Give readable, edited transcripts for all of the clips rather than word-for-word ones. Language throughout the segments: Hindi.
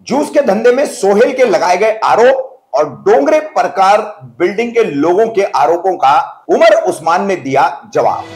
जूस के धंधे में सोहेल के लगाए गए आरोप और डोंगरे प्रकार बिल्डिंग के लोगों के आरोपों का उमर उस्मान ने दिया जवाब।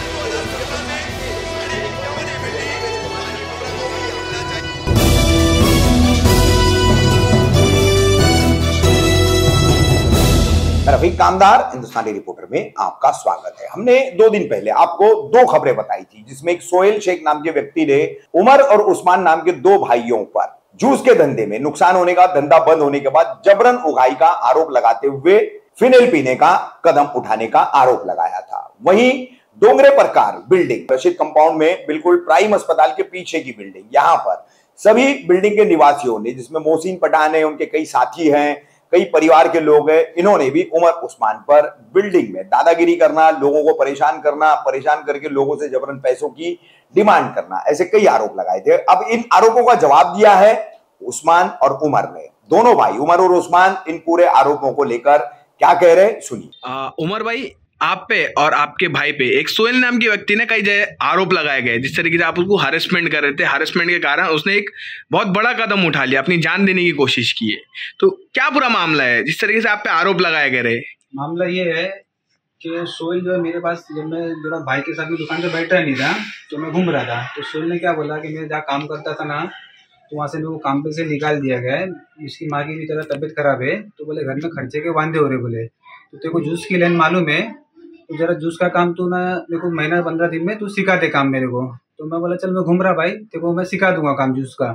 रफीक कामदार हिंदुस्तानी रिपोर्टर में आपका स्वागत है। हमने 2 दिन पहले आपको 2 खबरें बताई थी, जिसमें एक सोहेल शेख नाम के व्यक्ति ने उमर और उस्मान नाम के 2 भाइयों पर जूस के धंधे में नुकसान होने का, धंधा बंद होने के बाद जबरन उगाही का आरोप लगाते हुए फिनेल पीने का कदम उठाने का आरोप लगाया था। वहीं डोंगरे प्रकार बिल्डिंग रशीद कंपाउंड में बिल्कुल प्राइम अस्पताल के पीछे की बिल्डिंग, यहां पर सभी बिल्डिंग के निवासियों ने, जिसमें मोहसिन पठान है, उनके कई साथी हैं, कई परिवार के लोग हैं, इन्होंने भी उमर उस्मान पर बिल्डिंग में दादागिरी करना, लोगों को परेशान करके लोगों से जबरन पैसों की डिमांड करना, ऐसे कई आरोप लगाए थे। अब इन आरोपों का जवाब दिया है उस्मान और उमर ने। दोनों भाई उमर और उस्मान इन पूरे आरोपों को लेकर क्या कह रहे हैं, सुनिए। उमर भाई, आप पे और आपके भाई पे एक सोहेल नाम के व्यक्ति ने कई जगह आरोप लगाए गए, जिस तरीके से आप उसको हरेसमेंट कर रहे थे। हरेसमेंट के कारण उसने एक बहुत बड़ा कदम उठा लिया, अपनी जान देने की कोशिश की है। तो क्या पूरा मामला है जिस तरीके से आप पे आरोप लगाए गए रहे? मामला ये है कि सोहेल जो है मेरे पास, जब मैं जरा भाई के साथ में दुकान पे बैठा नहीं था तो मैं घूम रहा था, तो सोहेल ने क्या बोला कि मैं जहाँ काम करता था ना, तो वहाँ से मेरे को काम पे से निकाल दिया गया है, इसकी माँ की भी तरह तबीयत खराब है, तो बोले घर में खर्चे के वांदे हो रहे, बोले तो तेरे को जूस की लाइन मालूम है, तो जरा जूस का काम तू ना मेरे को महीना 15 दिन में तू सिखा दे काम मेरे को। तो मैं बोला चल मैं घूम रहा भाई, तेरे को मैं सिखा दूंगा काम जूस का।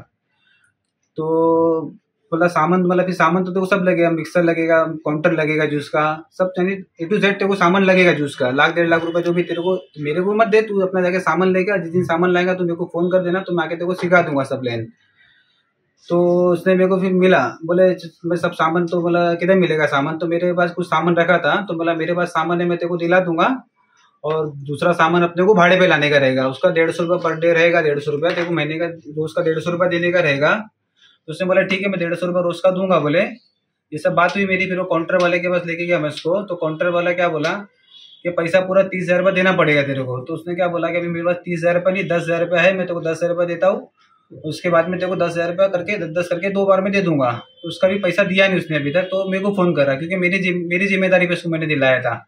तो बोला सामान, मतलब फिर सामान तो तेरे को सब लगेगा, मिक्सर लगेगा, काउंटर लगेगा जूस का, सब चाहिए A to Z तेरे को सामान लगेगा जूस का, 1-1.5 लाख रुपए जो भी तेरे को, मेरे को मत दे, तू अपना जाके सामान लेगा, जिस दिन सामान लाएगा तो मेरे को फोन कर देना, तो मैं आके तेरे को सिखा दूंगा सब लाइन। तो उसने मेरे को फिर मिला, बोले मैं सब सामान, तो बोला किधर मिलेगा सामान, तो मेरे पास कुछ सामान रखा था, तो बोला मेरे पास सामान है, मैं तेरे को दिला दूंगा, और दूसरा सामान अपने को भाड़े पे लाने का रहेगा, उसका 150 रुपये पर डे रहेगा, 150 रुपया तेरे को महीने का, रोज का 150 रुपया देने का रहेगा। तो उसने बोला ठीक है मैं 150 रुपये रोज का दूंगा, बोले। ये सब बात हुई मेरी, फिर वो काउंटर वाले के पास लेके गया मैं उसको, तो काउंटर वाला क्या बोला कि पैसा पूरा 30,000 रुपये देना पड़ेगा तेरे को। तो उसने क्या बोला कि अभी मेरे पास 30,000 रुपये नहीं, 10,000 रुपये है, मैं तेरे को 10,000 रुपये देता हूँ, उसके बाद में तेरे को 10,000 रुपया करके 10 करके 2 बार में दे दूंगा। तो उसका भी पैसा दिया नहीं उसने अभी तक, तो मेरे को फोन करा, क्योंकि मेरी जिम्मेदारी पे उसको मैंने दिलाया था।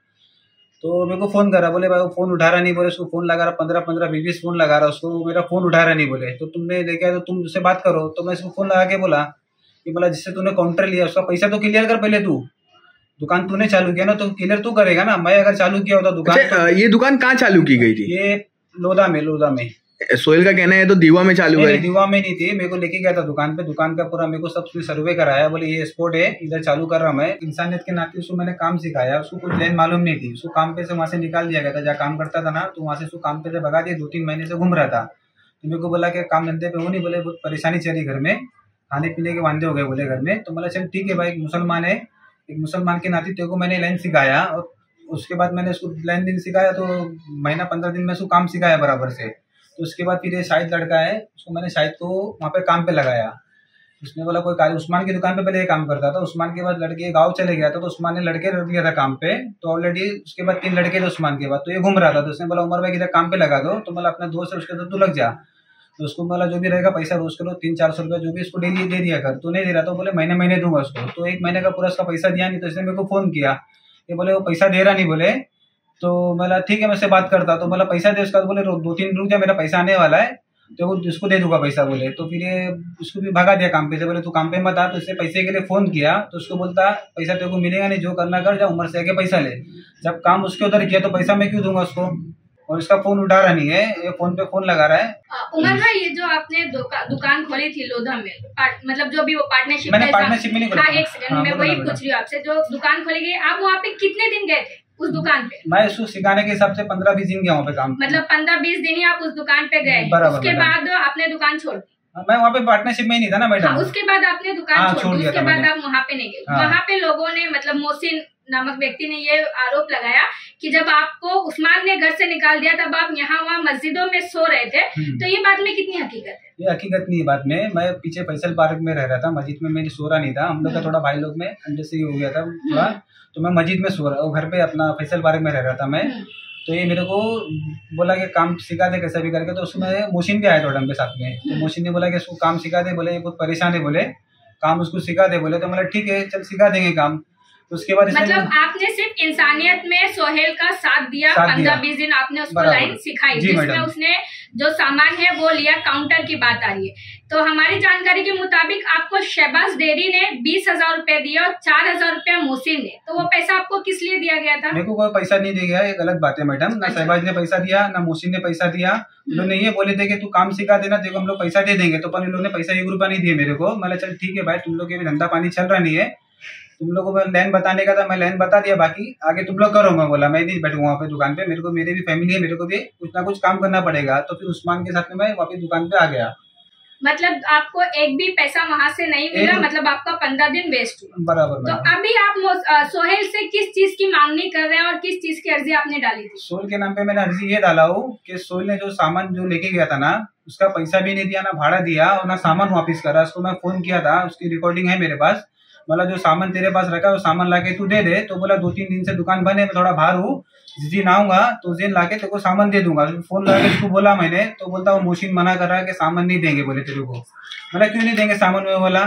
तो मेरे को फोन करा, बोले भाई वो फोन उठा रहा नहीं, बोले उसको फोन लगा रहा, 15-15 20 फोन लगा रहा उसको, मेरा फोन उठा रहा नहीं, बोले तो तुमने लेके आए तो तुम उससे बात करो। तो मैं उसको फोन लगा के बोला कि बोला जिससे तूने काउंटर लिया उसका पैसा तो क्लियर कर पहले, तू दुकान तूने चालू किया ना, तो क्लियर तू करेगा ना। मैं अगर चालू किया होता दुकान, तो ये दुकान कहाँ चालू की गई थी? ये लोधा में। सोहेल का कहना है तो दीवा में चालू है। दीवा में नहीं थी, मेरे को लेके गया था दुकान पे, दुकान का पूरा मेरे को सब सर्वे कराया, बोले ये स्पॉट है, इधर चालू कर रहा मैं। इंसानियत के नाते उसको मैंने काम सिखाया, उसको कुछ लेन मालूम नहीं थी, उसको काम पे से वहाँ से निकाल दिया गया था, जहाँ काम करता था ना, तो वहाँ से उसको काम पे से भगा दिया, 2-3 महीने से घूम रहा था। तो मेरे को बोला कि काम धंधे पे हो नहीं, बोले बहुत परेशानी चली घर में, खाने पीने के वांदे हो गए बोले घर में। तो बोला चल ठीक है भाई, मुसलमान है, एक मुसलमान के नाते तेरे को मैंने लाइन सिखाया, और उसके बाद मैंने उसको लाइन दिन सिखाया, तो महीना 15 दिन में उसको काम सिखाया बराबर से। तो उसके बाद फिर ये शाहिद लड़का है, उसको मैंने शाहिद को वहाँ पे काम पे लगाया। उसने बोला कोई कार्य, उस्मान की दुकान पे पहले ये काम करता था, उस्मान के बाद लड़के गाँव चले गया था, तो उस्मान ने लड़के रख दिया था काम पे, तो ऑलरेडी उसके बाद 3 लड़के थे उस्मान के बाद, तो ये घूम रहा था। तो उसने बोला उमर भाई किधर काम पे लगा दो, तो बोला अपना दोस्त है उसके साथ तू लग जा, तो उसको बोला जो भी रहेगा पैसा रोज करो 300-400 रुपया जो भी इसको डेली दे दिया कर। तो नहीं दे रहा, तो बोले महीने दूंगा उसको। तो 1 महीने का पूरा उसका पैसा दिया नहीं, तो इसने मेरे को फोन किया कि बोले वो पैसा दे रहा नहीं, बोले। तो बोला ठीक है मैं उससे बात करता, तो बोला पैसा दे उसका, तो बोले 2-3 रुक जा, मेरा पैसा आने वाला है, तो वो उसको दे दूंगा पैसा, बोले। तो फिर ये उसको भी भगा दिया काम पे से, बोले तू काम पे मत आ। तो उससे पैसे के लिए फोन किया, तो उसको बोलता पैसा तेरे को मिलेगा नहीं, जो करना कर, जा उमर से आके पैसा ले। जब काम उसके उधर किया तो पैसा मैं क्यों दूंगा उसको, और इसका फोन उठा रहा नहीं है, ये फोन पे फोन लगा रहा है। उमर भाई, ये जो आपने दुकान खोली थी लोधा में, मतलब जो भी वो पार्टनरशिप, मैंने पार्टनरशिप में नहीं खोला। एक सेकंड, मैं वही पूछ रही हूँ आपसे, जो दुकान खोली गई, आप वहाँ पे कितने दिन गए थे उस दुकान पे? मैं उसको सिखाने के हिसाब से 15-20 दिन गया वहाँ पे काम, मतलब 15-20 दिन ही आप उस दुकान पे गए, उसके बाद आपने दुकान छोड़ दी? मैं वहाँ पे पार्टनरशिप में ही नहीं था ना मैडम। उसके बाद आपने दुकान छोड़ दी, उसके बाद आप वहाँ पे नहीं गए। वहाँ पे लोगों ने, मतलब मोहसिन नामक व्यक्ति ने ये आरोप लगाया कि जब आपको उस्मान ने घर से निकाल दिया तब आप यहाँ वहाँ मस्जिदों में सो रहे थे, तो ये बात में कितनी हकीकत है? ये हकीकत नहीं है बात में। मैं पीछे फैसल पार्क में रह रहा था, मस्जिद में मेरी सो रहा नहीं था, हम लोग का थोड़ा भाई लोग में अंडे से ही हो गया था थोड़ा, तो मैं मस्जिद में सो रहा, घर पे अपना फैसल पार्क में रह रहा था मैं। तो ये मेरे को बोला कि काम सिखा दे कैसा भी करके। तो उसमें मोहसिन भी आया था के साथ में। तो मोहसिन ने बोला कि इसको काम सिखा दे, बोले ये बहुत परेशान है, बोले काम उसको सिखा दे, बोले। तो मतलब ठीक है चल सिखा देंगे काम। तो उसके बाद मतलब आपने सिर्फ इंसानियत में सोहेल का साथ दिया, 15-20 दिन आपने उसको लाइन सिखाई, जिसमें उसने जो सामान है वो लिया। काउंटर की बात आ रही है तो हमारी जानकारी के मुताबिक आपको शहबाज डेरी ने 20,000 रुपए दिए और 4,000 रुपया मोहसिन ने। तो वो पैसा आपको किस लिए दिया गया था? मेरे को कोई पैसा नहीं दिया गया, ये गलत बात है मैडम। ना शहबाज ने पैसा दिया, ना मोहसिन ने पैसा दिया। उन्होंने ये बोले थे कि तू काम सिखा देना, देखो हम लोग पैसा दे देंगे। तो पर इन लोगों ने पैसा 1 रुपया नहीं दिया मेरे को। मैं चल ठीक है भाई, तुम लोग के भी धंधा पानी चल रहा नहीं है, तुम लोगों को लाइन बताने का था, मैं लाइन बता दिया, बाकी आगे तुम लोग करो। मैं बोला मैं नहीं बैठूंगा वहाँ पे दुकान पे, मेरे को मेरी भी फैमिली है, मेरे को भी कुछ ना कुछ काम करना पड़ेगा। तो फिर उस्मान के साथ में मैं वापस दुकान पे आ गया। मतलब आपको एक भी पैसा वहाँ से नहीं मिला, मतलब आपका 15 दिन वेस्ट हुआ। बराबर। तो अभी आप सोहेल से किस चीज की मांगनी कर रहे हैं और किस चीज की अर्जी आपने डाली थी? सोहेल के नाम पे मैंने अर्जी ये डाला हूँ कि सोहेल ने जो सामान जो लेके गया था ना, उसका पैसा भी नहीं दिया, ना भाड़ा दिया और ना सामान वापिस करा। उसको मैं फोन किया था, उसकी रिकॉर्डिंग है मेरे पास। बोला जो सामान तेरे पास रखा है वो सामान लाके तू दे दे। तो बोला 2-3 दिन से दुकान बंद है, मैं थोड़ा बाहर हूँ, जिस दिन आऊंगा तो उस दिन लाके तेरे को सामान दे दूंगा। फोन लगा के उसको बोला मैंने, तो बोलता वो मोहसिन मना कर रहा है कि सामान नहीं देंगे बोले तेरे को। मैंने क्यों नहीं देंगे सामान में बोला,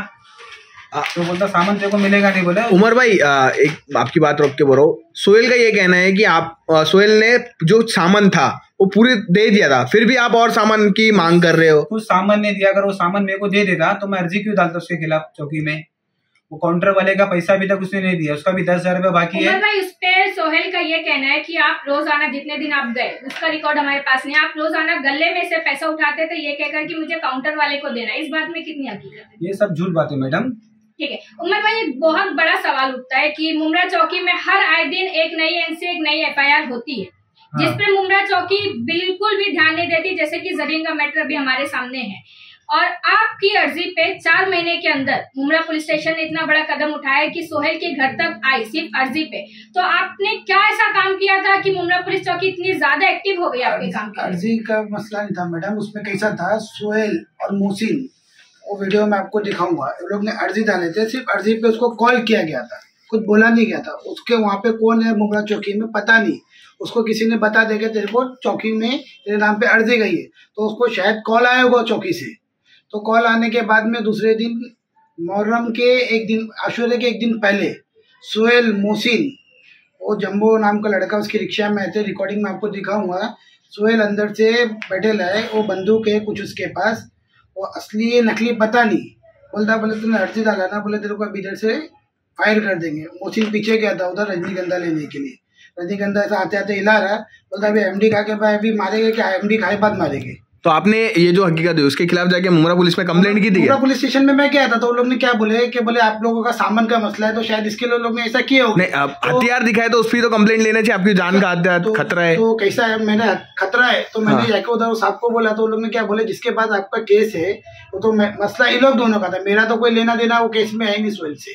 तो बोलता सामान तेरे को मिलेगा नहीं बोले। उमर भाई एक आपकी बात रोक के बोलो, सोहेल का ये कहना है कि आप सोहेल ने जो सामान था वो पूरे दे दिया था, फिर भी आप और सामान की मांग कर रहे हो। कुछ सामान नहीं दिया, अगर वो सामान मेरे को दे देता तो मैं अर्जी क्यों डालता उसके खिलाफ चौकी में। वो काउंटर वाले का पैसा अभी तक उसने नहीं दिया, उसका भी 10,000 रुपया बाकी है। भाई उस पे सोहेल का ये कहना है कि आप रोजाना जितने दिन आप गए उसका रिकॉर्ड हमारे पास नहीं, आप रोजाना गले में से पैसा उठाते थे ये कहकर कि मुझे काउंटर वाले को देना। इस बात में कितनी हकीकत है? ये सब झूठ बात है मैडम। ठीक है उमर भाई, एक बहुत बड़ा सवाल उठता है कि मुमरा चौकी में हर आए दिन एक नई एनसी, एक नई FIR होती है, जिसपे मुमरा चौकी बिल्कुल भी ध्यान नहीं देती। जैसे कि जरीन का मैटर अभी हमारे सामने है और आपकी अर्जी पे 4 महीने के अंदर मुमरा पुलिस स्टेशन ने इतना बड़ा कदम उठाया कि सोहेल के घर तक आई सिर्फ अर्जी पे। तो आपने क्या ऐसा काम किया था कि मुमरा पुलिस चौकी इतनी ज्यादा एक्टिव हो गई आपके काम के? अर्जी का मसला नहीं था मैडम, उसमें कैसा था, सोहेल और मोहसिन, वो वीडियो में आपको दिखाऊंगा, वो लोग ने अर्जी डाले थे, सिर्फ अर्जी पे उसको कॉल किया गया था, कुछ बोला नहीं गया था। उसके वहाँ पे कौन है मुमरा चौकी में पता नहीं, उसको किसी ने बता देगा तेरे को चौकी में तेरे नाम पे अर्जी गई है, तो उसको शायद कॉल आया होगा चौकी से। तो कॉल आने के बाद में दूसरे दिन मुहर्रम के एक दिन, आशूरे के एक दिन पहले सोहेल, मोहसिन, वो जम्बो नाम का लड़का उसकी रिक्शा में आए थे, रिकॉर्डिंग में आपको दिखाऊंगा। सोहेल अंदर से बैठे लाए, वो बंदूक है कुछ उसके पास, वो असली है नकली पता नहीं। बोलता बोले तूने अर्जी डाला ना, बोले तेरे को अभी इधर से फायर कर देंगे। मोहसिन पीछे गया था उधर रजनीगंधा लेने के लिए, रजनीगंधा ऐसा आते आते हिला रहा, बोलता अभी MD खा के भाई अभी मारेंगे क्या, MD खाए बाद मारेंगे। तो आपने ये जो हकीकत है उसके खिलाफ जाके मुमरा पुलिस में कंप्लेंट की थी? मुमरा पुलिस स्टेशन में मैं गया था, तो वो लोग ने क्या बोले कि बोले आप लोगों का सामान का मसला है, तो शायद इसके लिए लोग ने ऐसा किया होगा। नहीं, आप हथियार दिखाए तो उस पर तो कंप्लेंट लेना चाहिए, आपकी जान का खतरा है। तो कैसा है, मैंने खतरा है तो मैंने जाके उधर साहब को बोला, तो वो लोग ने क्या बोले, जिसके बाद आपका केस है वो तो मसला ये लोग दोनों का था, मेरा तो कोई लेना देना वो केस में है नहीं सोहेल से।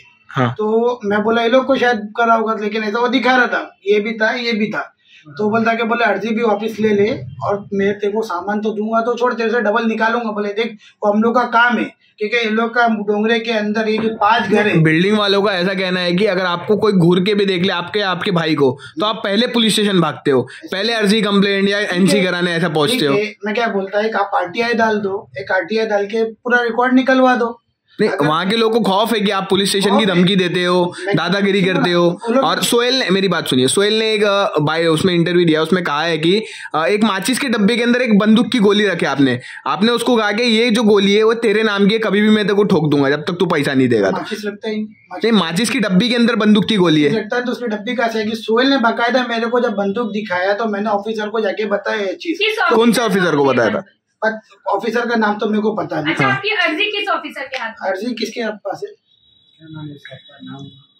तो मैं बोला ये लोग को शायद करा होगा, लेकिन ऐसा वो दिखा रहा था, ये भी था ये भी था। तो बोलता कि बोले अर्जी भी वापस ले ले और मैं तेरे को सामान तो दूंगा, तो छोड़ तेरे से डबल निकालूंगा। बोले देख वो हम लोग का काम है, क्योंकि ये लोग का डोंगरे के अंदर ये जो 5 घर है। बिल्डिंग वालों का ऐसा कहना है कि अगर आपको कोई घूर के भी देख ले आपके भाई को, तो आप पहले पुलिस स्टेशन भागते हो, पहले अर्जी कंप्लेंट या NC कराने ऐसा पहुंचते हो। मैं क्या बोलता है, एक आप RTI डाल दो, एक RTI डाल के पूरा रिकॉर्ड निकलवा दो। नहीं, वहाँ के लोगों को खौफ है कि आप पुलिस स्टेशन की धमकी देते हो, दादागिरी करते हो। और सोहेल ने, मेरी बात सुनिए, सोहेल ने एक उसमें इंटरव्यू दिया, उसमें कहा है कि एक माचिस के डब्बे के अंदर एक बंदूक की गोली रखे आपने उसको कहा कि ये जो गोली है वो तेरे नाम की है, कभी भी मैं तेरे को ठोक दूंगा जब तक तू पैसा नहीं देगा। नहीं, माचिस की डब्बी के अंदर बंदूक की गोली है। लगता है तो उसकी डब्बी का है कि सोहेल ने बाकायदा मेरे को जब बंदूक दिखाया तो मैंने ऑफिसर को जाके बताया ये चीज। कौन सा ऑफिसर को बताया था? ऑफिसर का नाम तो मेरे को पता नहीं। अच्छा, आपकी अर्जी किस ऑफिसर के हाथ में? अर्जी किसके पास है? क्या नाम है इसका?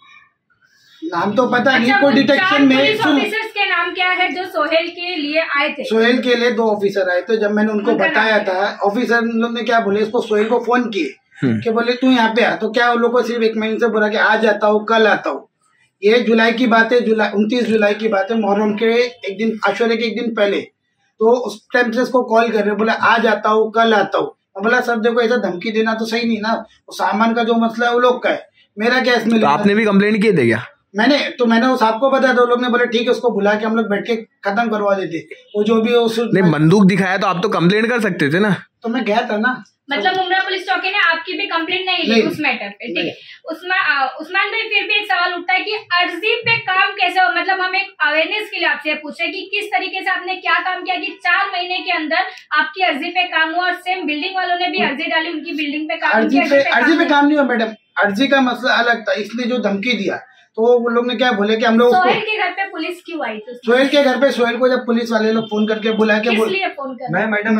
नाम तो पता नहीं। कोई डिटेक्शन में ऑफिसर्स के नाम क्या है जो सोहेल के लिए आए थे? सोहेल के लिए 2 ऑफिसर आए थे। जब मैंने उनको बताया था, ऑफिसर लोग ने क्या बोले, इसको सोहेल को फोन किए कि बोले तू यहाँ पे आ, तो क्या उन लोग को सिर्फ 1 महीने से बोला कि आज आता हूँ कल आता हूँ। ये जुलाई की बात है, 29 जुलाई की बात है, मुहर्रम के एक दिन, आशुरे के एक दिन पहले। तो उस टाइम से इसको कॉल कर रहे, बोला आज आता हूँ कल आता हूँ। बोला सब देखो ऐसा धमकी देना तो सही नहीं ना, वो सामान का जो मसला है वो लोग का है, मेरा क्या इसमें। तो आपने भी कंप्लेंट किए थे क्या? मैंने उस आपको बताया, तो लोग ने बोले ठीक है, उसको बुला के हम लोग बैठ के खत्म करवा देते, वो जो भी उस नहीं, बंदूक दिखाया तो आप तो कंप्लेंट कर सकते थे ना। तो मैं गया था ना, मतलब मुंब्रा पुलिस चौकी ने आपकी भी कंप्लेंट नहीं ली उस मैटर पे, ठीक है। उस्मान भाई, फिर भी एक सवाल उठता है कि अर्जी पे काम कैसे हो, मतलब हम एक अवेयरनेस के लिए आपसे पूछे कि किस तरीके से आपने क्या काम किया कि 4 महीने के अंदर आपकी अर्जी पे काम हुआ, और सेम बिल्डिंग वालों ने भी अर्जी डाली, उनकी बिल्डिंग पे काम किया। अर्जी पे काम नहीं हुआ मैडम, अर्जी का मसला अलग था, इसलिए जो धमकी दिया तो वो लोग ने क्या बोले कि हम लोग सोहेल के घर पे पुलिस क्यों आई थी? सोहेल के घर पे, सोहेल को जब पुलिस वाले लोग फोन करके बुला के फोन कर, मैं मैडम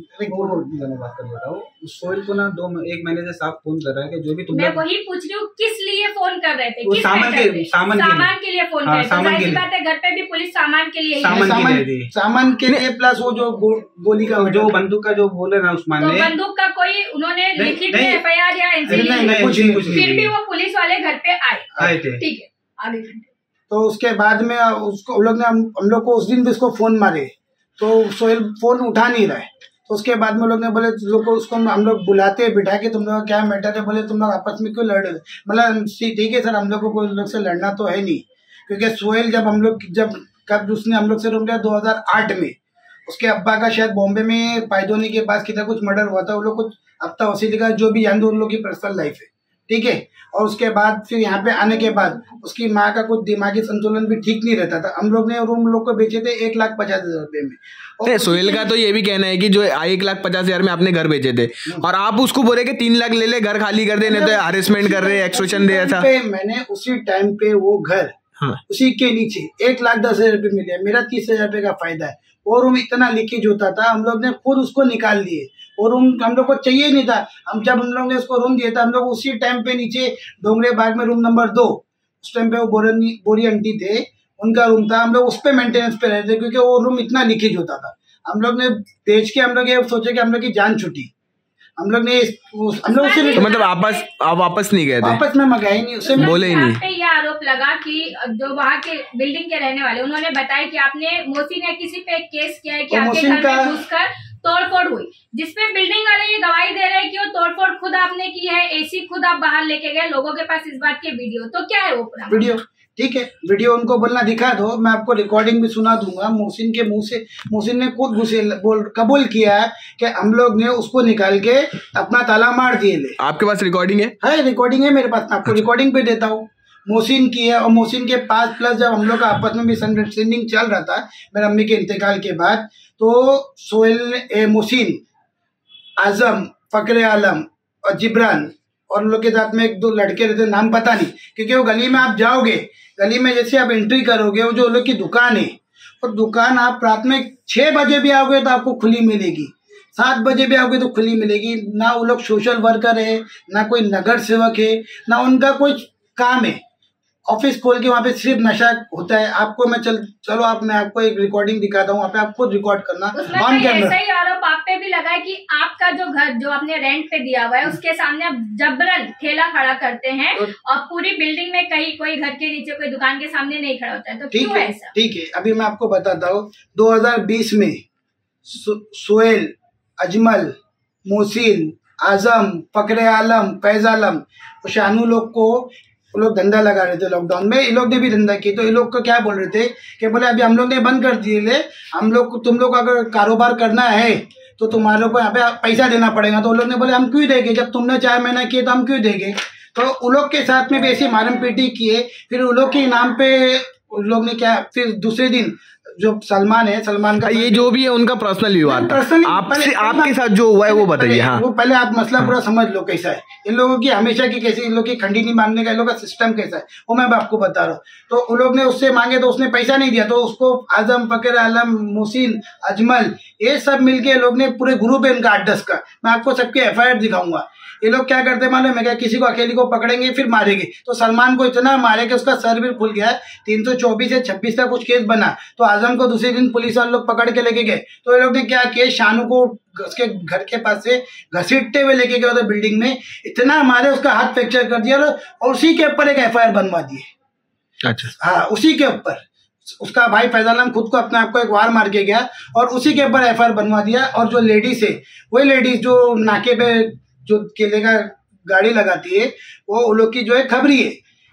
बात कर लेता हूँ। सोहेल को ना 1 महीने से साफ फोन कर रहा है कि जो भी तुम, मैं वही पूछ रही हूँ किस लिए फोन कर रहे थे? सामान के लिए फोन कर रहे थे। बात है, घर पे भी पुलिस सामान के लिए, सामान के लिए प्लस वो जो गोली का, जो बंदूक का जो बोले ना उस्मान ने, बंदूक का कोई उन्होंने लिखित में FIR या NC, फिर भी वो पुलिस वाले घर पे आए थे, ठीक है। आगे तो उसके बाद में उसको हम लोग को उस दिन भी उसको फोन मारे, तो सोहेल फोन उठा नहीं रहा है। तो उसके बाद में लोग ने बोले लोग को, उसको हम लोग बुलाते बिठा के, तुम लोग क्या मैटर है, बोले तुम लोग आपस में क्यों लड़ रहे, मतलब ठीक है सर, हम लोग को कोई लोग से लड़ना तो है नहीं, क्योंकि सोहेल कब उसने हम लोग से रूम लिया 2008 में, उसके अब्बा का शायद बॉम्बे में पायदोनी के पास किधर कुछ मर्डर हुआ था, वो लोग कुछ हफ्ता वसीली का जो भी उन लोग की पर्सनल लाइफ है, ठीक है। और उसके बाद फिर यहाँ पे आने के बाद उसकी माँ का कुछ दिमागी संतुलन भी ठीक नहीं रहता था। हम लोग ने रूम लोग को बेचे थे 1,50,000 रुपए में। और सोहेल का तो ये भी कहना है कि जो 1,50,000 में आपने घर बेचे थे, और आप उसको बोले कि 3 लाख ले ले, घर खाली कर दे, नहीं तो हरेसमेंट कर रहे, एक्सटॉर्शन दे। ऐसा मैंने उसी टाइम पे वो घर, उसी के नीचे 1,10,000 रुपए मिले, मेरा 30,000 रुपए का फायदा है। वो रूम इतना लीकेज होता था, हम लोग ने खुद उसको निकाल दिए। वो रूम हम लोग को चाहिए नहीं था, जब हम लोग ने उसको रूम दिया था, हम लोग उसी टाइम पे नीचे डोंगरे बाग में रूम नंबर 2, उस टाइम पे वो बोरी आंटी थे, उनका रूम था, हम लोग उस पे मेंटेनेंस पे रहते, क्योंकि वो रूम इतना लीकेज होता था। हम लोग ने बेच के हम लोग ये सोचे कि हम लोग की जान छूटी। हम लोग तो मतलब आप वापस नहीं गए थे? वापस में मंगाई नहीं, उससे बोले ही नहीं। पे ये आरोप लगा कि जो वहाँ के बिल्डिंग के रहने वाले, उन्होंने बताया कि आपने मोहसिन या किसी पे केस किया है कि आपके घर में घुसकर तोड़फोड़ हुई, जिसपे बिल्डिंग वाले ये गवाही दे रहे हैं कि वो तोड़फोड़ खुद आपने की है, AC खुद आप बाहर लेके गए, लोगों के पास इस बात के वीडियो, तो क्या है वो पूरा वीडियो? ठीक है, वीडियो उनको बोलना दिखा दो, मैं आपको रिकॉर्डिंग भी सुना दूंगा। मोहसिन के मुंह से, मोहसिन ने खुद कबूल किया है कि हम लोग ने उसको निकाल के अपना ताला मार दिए। ले, आपके पास रिकॉर्डिंग है? रिकॉर्डिंग है मेरे पास, मैं आपको रिकॉर्डिंग पे देता हूँ। मोहसिन की है, और मोहसिन के पास प्लस जब हम लोग का आपस में भी अंडरस्टैंडिंग चल रहा था मेरे अम्मी के इंतकाल के बाद, तो सोहेल, मोहसिन, आजम, फकरे आलम और जिब्रान और उन लोग के साथ में 1-2 लड़के रहते, नाम पता नहीं, क्योंकि वो गली में आप जाओगे, गली में जैसे आप एंट्री करोगे, वो जो लोग की दुकान है, और दुकान आप रात में 6 बजे भी आओगे तो आपको खुली मिलेगी, 7 बजे भी आओगे तो खुली मिलेगी। ना वो लोग सोशल वर्कर है, ना कोई नगर सेवक है, ना उनका कोई काम है। ऑफिस खोल के वहाँ पे सिर्फ नशा होता है। आपको मैं चलो मैं आपको एक रिकॉर्डिंग दिखाता हूँ, वहाँ पे आप खुद रिकॉर्ड करना ऑन कैमरा। ऐसा ही आरोप आप पे भी लगा है कि आपका जो घर जो आपने रेंट पे दिया हुआ है, उसके सामने आप जबरन ठेला खड़ा करते हैं, और पूरी बिल्डिंग में कहीं कोई घर के नीचे कोई दुकान के सामने नहीं खड़ा होता है, तो क्यों है ऐसा? ठीक है, अभी मैं आपको बताता हूँ। 2020 में सोहेल, अजमल, मोहसिन, आजम, फकरे आलम, फैज आलम, शानू लोग को वो लोग धंधा लगा रहे थे लॉकडाउन में। ये लोग ने भी धंधा की, तो ये लोग को क्या बोल रहे थे कि बोले अभी हम लोग ने बंद कर दिए, ले तुम लोग अगर कारोबार करना है तो तुम्हारे को यहाँ पे पैसा देना पड़ेगा। तो वो लोग ने बोले हम क्यों देंगे, जब तुमने 4 महीना किए तो हम क्यों देंगे। तो उन लोग के साथ में भी ऐसी मारम पीटी किए। फिर उन लोग के नाम पे उन लोग ने क्या, फिर दूसरे दिन जो सलमान है, सलमान का ये जो भी है उनका पर्सनल विवाद था, आपके साथ जो हुआ है वो बताइए। हाँ, वो पहले आप मसला पूरा समझ लो कैसा है इन लोगों की, हमेशा की कैसी, इन लोग की खंडी नहीं मानने का इन लोग का सिस्टम कैसा है, वो मैं आपको बता रहा हूँ। तो उन लोग ने उससे मांगे तो उसने पैसा नहीं दिया, तो उसको आजम, फकीर आलम, मोहसिन, अजमल, ये सब मिलके लोग ने पूरे ग्रुप है इनका 8-10 का, मैं आपको सबके FIR दिखाऊंगा। ये लोग क्या करते मालूम है क्या, किसी को अकेली को पकड़ेंगे फिर मारेंगे। तो सलमान को इतना मारे कि उसका सर भी खुल गया है, 324 से 26 का कुछ केस बना। तो आजम को दूसरे दिन पुलिस वाले लोग पकड़ के लेके गए। तो ये लोग ने क्या किया, शानू को उसके घर के पास से घसीटते हुए लेके गए उधर बिल्डिंग में, इतना मारे उसका हाथ फ्रैक्चर कर दिया, और उसी के ऊपर एक FIR बनवा दिए। अच्छा, हाँ, उसी के ऊपर उसका भाई फैज आलम खुद को अपने आप को एक वार मार के गया, और उसी के ऊपर FIR बनवा दिया। और जो लेडीज है, वही लेडीज जो नाके पे जो केले का गाड़ी लगाती है, वो लोग की जो है खबरी है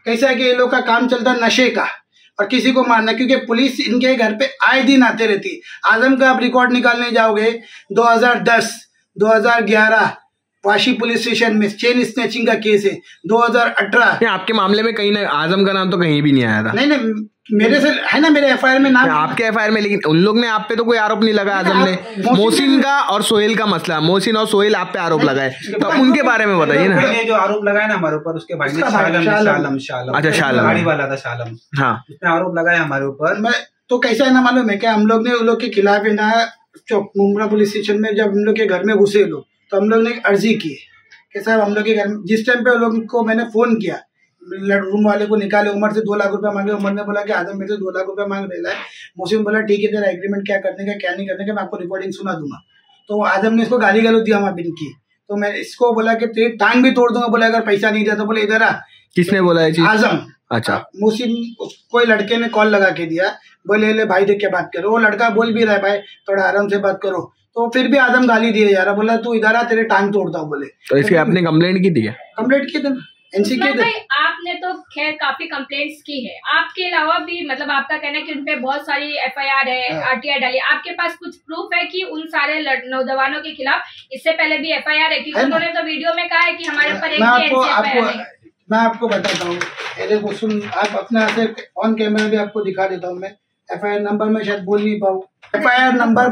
कैसा है कि ये लोग का काम चलता है नशे का और किसी को मारना, क्योंकि पुलिस इनके घर पे आए दिन आते रहती। आजम का आप रिकॉर्ड निकालने जाओगे 2010, 2011 वाशी पुलिस स्टेशन में चेन स्नैचिंग का केस है। 2018 आपके मामले में कहीं ना आजम का नाम तो कहीं भी नहीं आया था। नहीं, मेरे से है ना, मेरे एफआईआर में नाम आपके एफआईआर में, लेकिन उन लोग ने आप पे तो कोई आरोप नहीं लगाया। आजम ने मोहसिन का और सोहेल का मसला, मोहसिन और सोहेल आप पे आरोप लगाए, तो उनके बारे में बताइए ना। ये जो आरोप लगाया ना हमारे ऊपर, उसके भाई ने शालम अच्छा शालम गाड़ी वाला था शालम, हाँ, उसने आरोप लगाया हमारे ऊपर। मैं तो कैसा है ना, मालूम है क्या, हम लोग ने उन लोग के खिलाफ है ना मुंब्रा पुलिस स्टेशन में जब हम लोग के घर में घुसे लोग, तो हम लोग ने एक अर्जी की कि साहब हम लोग के घर में, जिस टाइम पे लोग को मैंने फोन किया, रूम वाले को निकाले, उमर से 2 लाख रुपया मांगे। उमर ने बोला कि आदम मेरे से 2 लाख रुपया मांग रहा है। मोहसिन बोला ठीक है, तेरा एग्रीमेंट क्या करने का क्या नहीं करने का, मैं आपको रिकॉर्डिंग सुना दूंगा। तो आदम ने इसको गाली गलौज दिया वहाँ इनकी, तो मैं इसको बोला कि तेरी टांग भी तोड़ दूंगा। बोला अगर पैसा नहीं दिया तो बोले इधर आ। किसने बोला है? आजम। अच्छा। मोहसिन कोई लड़के ने कॉल लगा के दिया, बोले ले भाई देख के बात करो। वो लड़का बोल भी रहा है भाई थोड़ा आराम से बात करो, तो फिर भी आदम गाली दिए यार, बोला तू इधर आ तेरे टांग तोड़ता हूँ बोले। तो इसके आपने कंप्लेंट की थी? कंप्लेंट की थी, एनसी की थी। आपने तो खैर काफी कंप्लेंट्स की है, आपके अलावा भी मतलब आपका कहना है कि उनपे बहुत सारी एफआईआर है, आरटीआई डाली। आपके पास कुछ प्रूफ है कि उन सारे नौजवानों के खिलाफ इससे पहले भी एफआईआर है? क्योंकि उन्होंने तो वीडियो में कहा है कि हमारे ऊपर एक मैं आपको बताता हूँ, देखो सुन, आप अपने हाथ से ऑन कैमरा भी आपको दिखा देता हूँ मैं। एफआईआर नंबर में शायद बोल नहीं पाऊँ। FIR number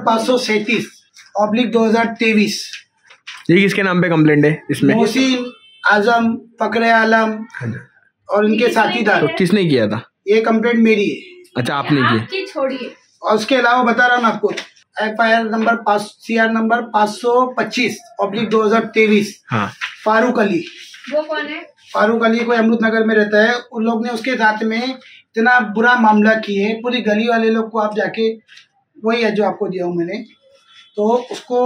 537/2023। ये किसके नाम पे कंप्लेंट है इसमें? मोहसिन, आजम, फकरे आलम और इनके साथीदार। तो किसने किया था ये कंप्लेंट? मेरी है। अच्छा, आपने की? छोड़िए। और उसके अलावा बता रहा हूँ मैं आपको, एफआईआर नंबर CR नंबर 525/2023। हाँ। फारूक अली। वो कौन है? फारूक अली कोई अमृत नगर में रहता है। उन लोग ने उसके साथ में इतना बुरा मामला किए, पूरी गली वाले लोग को आप जाके, वही है जो आपको दिया हूँ मैंने, तो उसको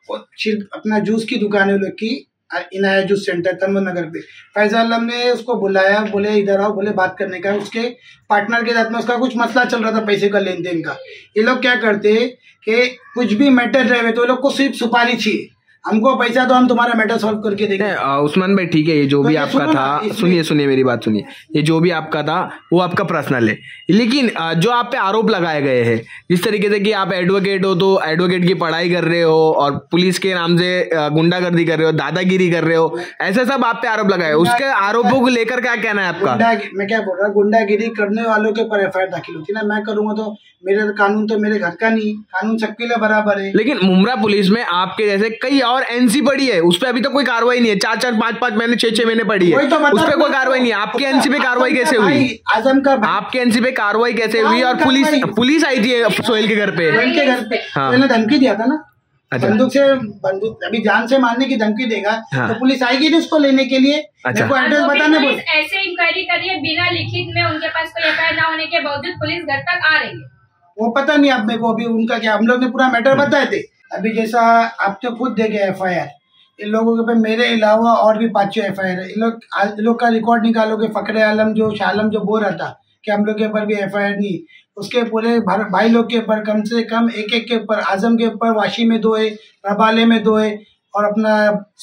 अपना जूस की दुकान है लोग की, इनाया जूस सेंटर तनवर नगर पे। फैजल आलम ने उसको बुलाया, बोले इधर आओ, बोले बात करने का। उसके पार्टनर के साथ में उसका कुछ मसला चल रहा था पैसे का लेन देन का। ये लोग क्या करते कि कुछ भी मैटर रहे तो ये लोग को सिर्फ सुपारी चाहिए, हमको पैसा तो हम तुम्हारा मैटर सॉल्व करके देंगे। उस्मान भाई ठीक है, ये जो भी आपका था, सुनिए मेरी बात सुनिए, ये जो भी आपका था वो आपका पर्सनल है, लेकिन जो आप पे आरोप लगाए गए हैं, जिस तरीके से कि आप एडवोकेट हो तो एडवोकेट की पढ़ाई कर रहे हो और पुलिस के नाम से गुंडागर्दी कर रहे हो, दादागिरी कर रहे हो, ऐसा सब आप पे आरोप लगाए, उसके आरोपों को लेकर क्या कहना है आपका? मैं क्या बोल रहा हूँ, गुंडागिरी करने वालों के ऊपर एफआईआर दाखिल होती है ना, मैं करूंगा तो मेरा कानून तो मेरे घर का नहीं, कानून सबके लिए बराबर है। लेकिन मुंब्रा पुलिस में आपके जैसे कई और एनसी पड़ी है, उस पर अभी तक कोई कार्रवाई नहीं है। 4-4, 5-5 महीने, 6-6 महीने पड़ी है, तो उस पर कोई कार्रवाई नहीं है। आपके एनसी पे कार्रवाई कैसे हुई? आजम का आपके एनसी पे कार्रवाई कैसे हुई? और पुलिस आई थी सोहेल के घर पे? हाँ, धमकी दिया था ना। अच्छा। बंदूक अभी जान से मारने की धमकी देगा। हाँ। तो पुलिस आएगी नहीं उसको लेने के लिए। अच्छा। मेरे को एड्रेस बताने बोल। ऐसे इंक्वायरी करिए बिना लिखित में, उनके पास कोई एफआईआर ना होने के बावजूद पुलिस घर तक आ रही है। वो पता नहीं आप मेरे को अभी उनका क्या, हम लोग ने पूरा मैटर बताए थे। अभी जैसा आप तो खुद देखे एफआईआर, इन लोगों के पे मेरे अलावा और भी 5-6 एफआईआर है। इन लोग का रिकॉर्ड निकालोगे, फकरे आलम जो शालम जो बोल रहा था कि हम लोग के ऊपर भी एफआईआर नहीं, उसके पूरे भाई लोग के ऊपर कम से कम एक के ऊपर, आजम के ऊपर वाशी में 2 है, रबाले में 2 है और अपना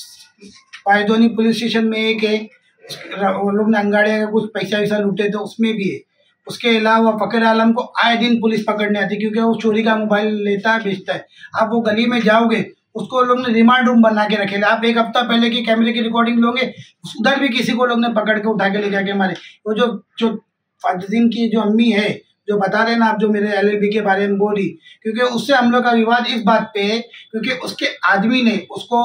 पायदोनी पुलिस स्टेशन में 1 है। वो लोग ने अंगाड़े का कुछ पैसा वैसा लूटे तो उसमें भी है। उसके अलावा फकर आलम को आए दिन पुलिस पकड़ने आती, क्योंकि वो चोरी का मोबाइल लेता है, बेचता है। आप वो गली में जाओगे, उसको लोग ने रिमांड रूम बना के रखे। आप 1 हफ्ता पहले की कैमरे की रिकॉर्डिंग लोगे, उधर भी किसी को लोग ने पकड़ के उठा के ले जाके मारे। वो जो फजदीन की जो अम्मी है, जो बता रहे ना आप, जो मेरे LLB के बारे में बोल रही, क्योंकि उससे हम लोग का विवाद इस बात पे है क्योंकि उसके आदमी ने उसको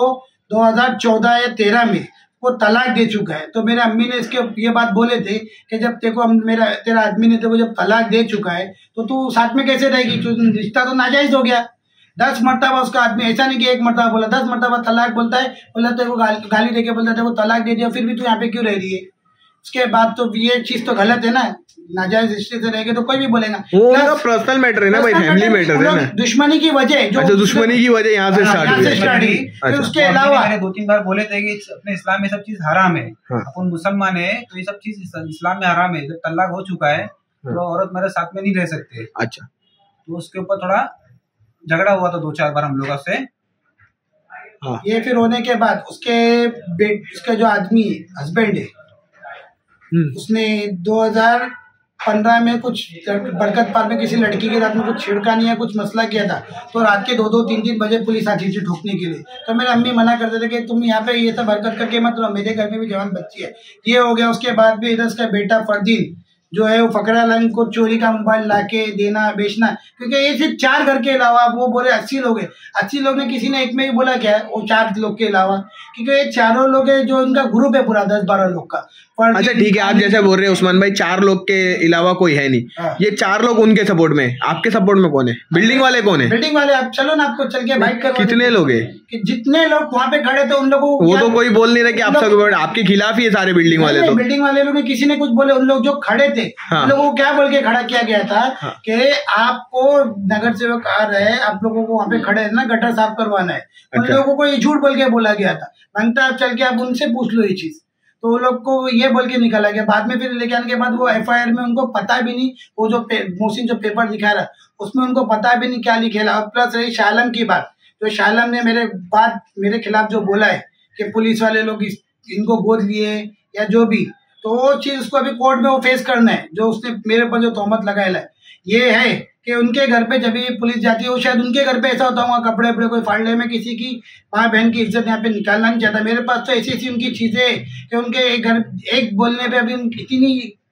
2014 या 13 में वो तलाक दे चुका है। तो मेरे अम्मी ने इसके ये बात बोले थे कि जब तेरा आदमी ने जब तलाक दे चुका है तो तू साथ में कैसे रहेगी, रिश्ता तो नाजायज हो गया। 10 मरतबा उसका आदमी, ऐसा नहीं कि 1 मरतबा बोला, 10 मरतबा तलाक बोलता है। बोला तो वो गाली देके बोलता था वो तलाक दे दिया, फिर भी तू यहाँ पे क्यों रह रही है। उसके बाद तो ये चीज तो गलत है ना, नाजायज रिश्ते से रहेंगे तो कोई भी बोलेगा। वो पर्सनल मैटर है ना भाई, फैमिली मैटर है ना। दुश्मनी की वजह जो, अच्छा, दुश्मनी की वजह यहाँ से स्टार्ट हुई। फिर उसके अलावा मैंने 2-3 बार बोले थे कि अपने इस्लाम में सब चीज हराम है। अपन मुसलमान है तो ये सब चीज इस्लाम में हराम है। जब तलाक हो चुका है तो औरत मेरे साथ में नहीं रह सकते। अच्छा, तो उसके ऊपर थोड़ा झगड़ा हुआ था 2-4 बार हम लोगों से। ये फिर होने के बाद उसके जो आदमी हस्बैंड है, उसने 2015 में कुछ बरकत पार्क में किसी लड़की के साथ में कुछ छिड़कानी या कुछ मसला किया था, तो रात के 2-2, 3-3 बजे पुलिस आती थी ठोकने के लिए। तो मेरे अम्मी मना करते थे कि तुम यहाँ पे ये सब हरकत करके मत रहो, मेरे घर में भी जवान बच्ची है। ये हो गया। उसके बाद भी इधर उसका बेटा फरदीन जो है वो फकरा लाइन को चोरी का मोबाइल लाके देना बेचना, क्योंकि ये सिर्फ 4 घर के अलावा वो बोले 80 लोग हैं। 80 लोग ने किसी ने एक में भी बोला क्या है, वो 4 लोग के अलावा, क्योंकि ये चारों लोग है जो इनका ग्रुप है पूरा 10-12 लोग का। अच्छा ठीक है, आप जैसे बोल रहे हैं उस्मान भाई 4 लोग के अलावा कोई है नहीं। हाँ। ये 4 लोग उनके सपोर्ट में, आपके सपोर्ट में कौन है? बिल्डिंग वाले कौन है? बिल्डिंग वाले आप चलो ना, आपको चल के बाइक कर। कितने लोग हैं? कि जितने लोग वहाँ पे खड़े थे उन लोगों को वो तो कोई बोल नहीं रहे कि आप सब आपके खिलाफ ही है सारे बिल्डिंग वाले। तो बिल्डिंग वाले लोग ने किसी ने कुछ बोले, उन लोग जो खड़े थे उन लोगों को क्या बोल के खड़ा किया गया था कि आपको नगर सेवक आ रहे हैं, आप लोगों को वहाँ पे खड़े ना गटर साफ करवाना है। उन लोगों को ये झूठ बोल के बोला गया था, मांगता आप चल के आप उनसे पूछ लो ये चीज। तो वो लोग को ये बोल के निकाला गया। बाद में फिर लेके आने के बाद वो FIR में उनको पता भी नहीं, वो जो मोहसिन जो पेपर दिखा रहा उसमें उनको पता भी नहीं क्या लिखेला। और प्लस रही शालम की बात, तो शालम ने मेरे खिलाफ जो बोला है कि पुलिस वाले लोग इनको गोद लिए या जो भी, तो वो चीज उसको अभी कोर्ट में वो फेस करना है। जो उसने मेरे पर जो तोहमत लगाया है ये है कि उनके घर पे जब भी पुलिस जाती है वो शायद उनके घर पे ऐसा होता होगा, कपड़े वपड़े कोई फाड़ ले, में किसी की माँ बहन की इज्जत यहाँ पे निकालना नहीं चाहता। मेरे पास तो ऐसी उनकी चीजें कि उनके एक बोलने पे अभी इतनी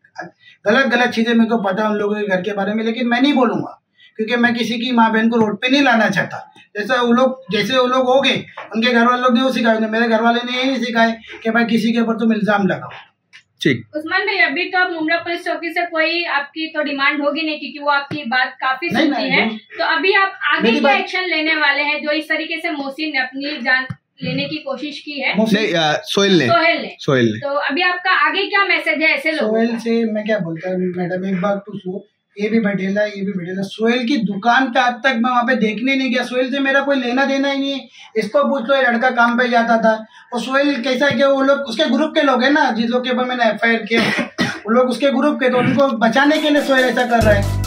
गलत चीजें मेरे को पता है उन लोगों के घर के बारे में, लेकिन मैं नहीं बोलूंगा क्योंकि मैं किसी की माँ बहन को रोड पे नहीं लाना चाहता। जैसे वो लोग हो गए, उनके घर वाले लोग ने वो सिखाए, मेरे घर वाले ने ये नहीं सिखाए कि भाई किसी के ऊपर तुम इल्जाम लगाओ। ठीक उस्मान भाई, अभी तो आप मुमरा पुलिस चौकी से कोई आपकी तो डिमांड होगी नहीं क्योंकि वो आपकी बात काफी सुनती है, तो अभी आप आगे क्या एक्शन लेने वाले हैं जो इस तरीके से मोहसिन ने अपनी जान लेने की कोशिश की है? सोहेल ने। तो अभी आपका आगे क्या मैसेज है ऐसे लोगों? सोहेल से मैं क्या बोलता हूँ मैडम, एक बात तो सुनो, ये भी बैठेला। सोहेल की दुकान पे आज तक मैं वहाँ पे देखने नहीं गया। सोहेल से मेरा कोई लेना देना ही नहीं है। इसको पूछ लो, ये लड़का काम पे जाता था। और सोहेल कैसा है कि वो लोग उसके ग्रुप के लोग हैं ना, जिस लोग के ऊपर मैंने FIR किया वो लोग उसके ग्रुप के, तो उनको बचाने के लिए सोहेल ऐसा कर रहा है।